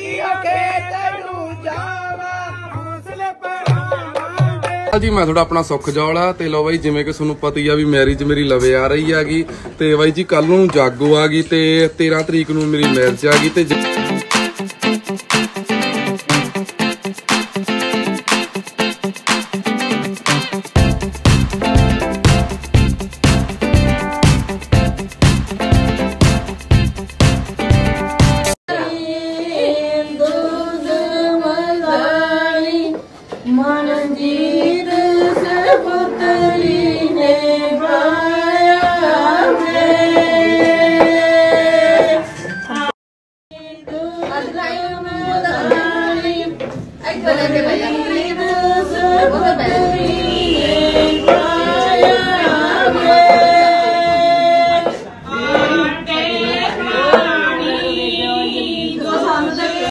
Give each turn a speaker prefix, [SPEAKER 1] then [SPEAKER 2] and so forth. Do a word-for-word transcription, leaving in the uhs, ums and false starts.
[SPEAKER 1] जी मैं थोड़ा अपना सुख जौल आ ते लो बाई जिवें कि तुहानूं पता ही आ भी मैरिज मेरी लवे आ रही हैगी ते बाई जी कल नूं जागो आ गई ते तेरह तरीक नूं मेरी मैरिज आ गई ते